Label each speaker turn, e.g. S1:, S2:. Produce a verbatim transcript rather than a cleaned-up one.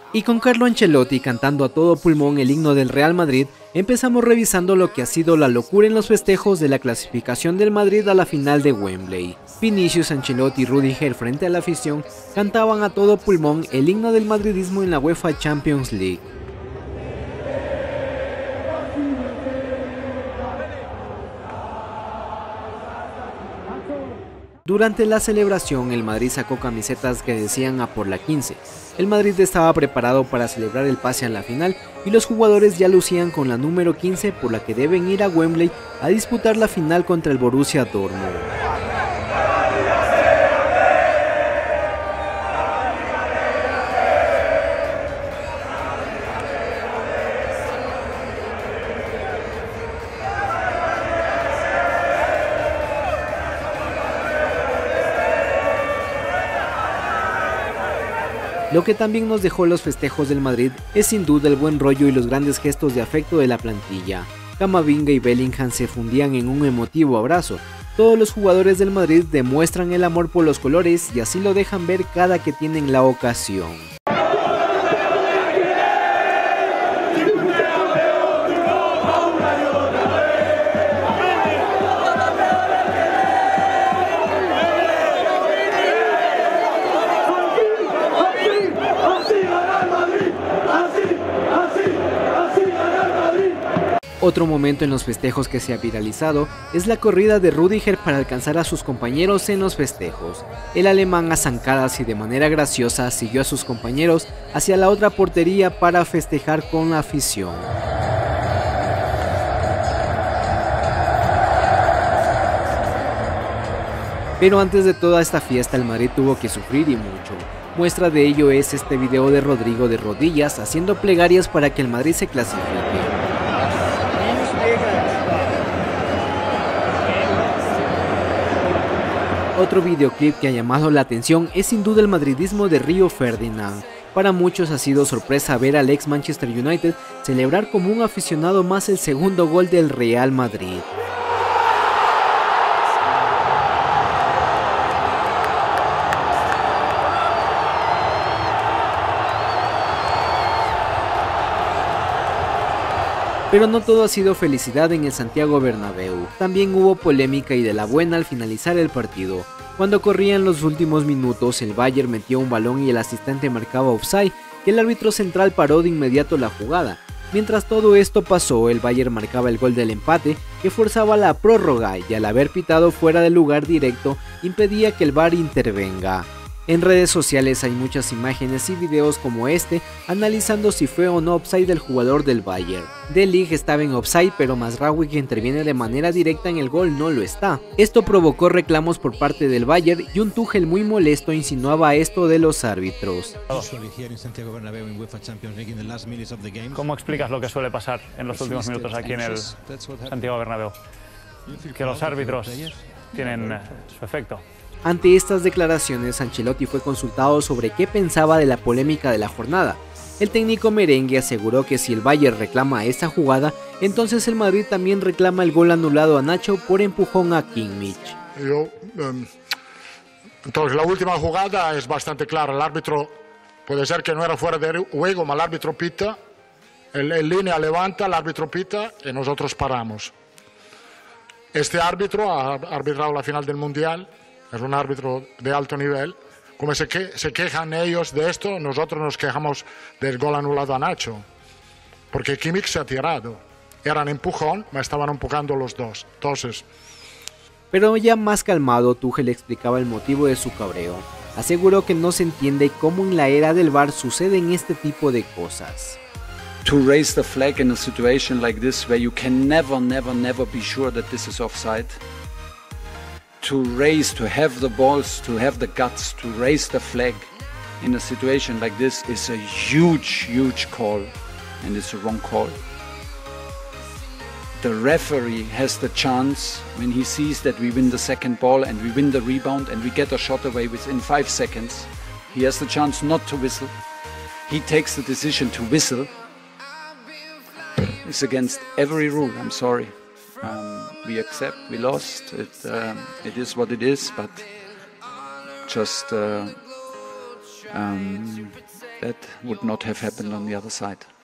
S1: Y con Carlo Ancelotti cantando a todo pulmón el himno del Real Madrid, empezamos revisando lo que ha sido la locura en los festejos de la clasificación del Madrid a la final de Wembley. Vinicius, Ancelotti y Rudiger frente a la afición cantaban a todo pulmón el himno del madridismo en la UEFA Champions League. Durante la celebración, el Madrid sacó camisetas que decían a por la quince. El Madrid estaba preparado para celebrar el pase a la final y los jugadores ya lucían con la número quince, por la que deben ir a Wembley a disputar la final contra el Borussia Dortmund. Lo que también nos dejó los festejos del Madrid es sin duda el buen rollo y los grandes gestos de afecto de la plantilla. Camavinga y Bellingham se fundían en un emotivo abrazo. Todos los jugadores del Madrid demuestran el amor por los colores y así lo dejan ver cada que tienen la ocasión. Otro momento en los festejos que se ha viralizado es la corrida de Rudiger para alcanzar a sus compañeros en los festejos. El alemán a zancadas y de manera graciosa siguió a sus compañeros hacia la otra portería para festejar con la afición. Pero antes de toda esta fiesta el Madrid tuvo que sufrir y mucho. Muestra de ello es este video de Rodrigo de rodillas haciendo plegarias para que el Madrid se clasifique. Otro videoclip que ha llamado la atención es sin duda el madridismo de Río Ferdinand. Para muchos ha sido sorpresa ver al ex Manchester United celebrar como un aficionado más el segundo gol del Real Madrid. Pero no todo ha sido felicidad en el Santiago Bernabéu. También hubo polémica y de la buena al finalizar el partido. Cuando corrían los últimos minutos, el Bayern metió un balón y el asistente marcaba offside, que el árbitro central paró de inmediato la jugada. Mientras todo esto pasó, el Bayern marcaba el gol del empate, que forzaba la prórroga y al haber pitado fuera del lugar directo, impedía que el V A R intervenga. En redes sociales hay muchas imágenes y videos como este, analizando si fue o no offside el jugador del Bayern. De Ligt estaba en offside, pero Mazraoui, que interviene de manera directa en el gol, no lo está. Esto provocó reclamos por parte del Bayern y un Tuchel muy molesto insinuaba esto de los árbitros.
S2: ¿Cómo explicas lo que suele pasar en los últimos minutos aquí en el Santiago Bernabéu? Que los árbitros tienen su efecto.
S1: Ante estas declaraciones, Ancelotti fue consultado sobre qué pensaba de la polémica de la jornada. El técnico merengue aseguró que si el Bayern reclama esta jugada, entonces el Madrid también reclama el gol anulado a Nacho por empujón a Kimmich.
S3: Yo, um, entonces la última jugada es bastante clara, el árbitro puede ser que no era fuera de juego, pero el árbitro pita, el, el línea levanta, el árbitro pita y nosotros paramos. Este árbitro ha arbitrado la final del Mundial. Es un árbitro de alto nivel. Como se, que, se quejan ellos de esto, nosotros nos quejamos del gol anulado a Nacho. Porque Kimmich se ha tirado. Eran empujón, me estaban empujando los dos. Entonces...
S1: Pero ya más calmado, Tuchel explicaba el motivo de su cabreo. Aseguró que no se entiende cómo en la era del V A R suceden este tipo de cosas.
S4: To raise the flag in a situation like this, where you can never, never, never be sure that this is offside. To raise, to have the balls, to have the guts, to raise the flag in a situation like this is a huge, huge call, and it's a wrong call. The referee has the chance, when he sees that we win the second ball and we win the rebound and we get a shot away within five seconds, he has the chance not to whistle. He takes the decision to whistle. It's against every rule, I'm sorry. Um, we accept, we lost, it, um, it is what it is, but just uh, um, that would not have happened on the other side.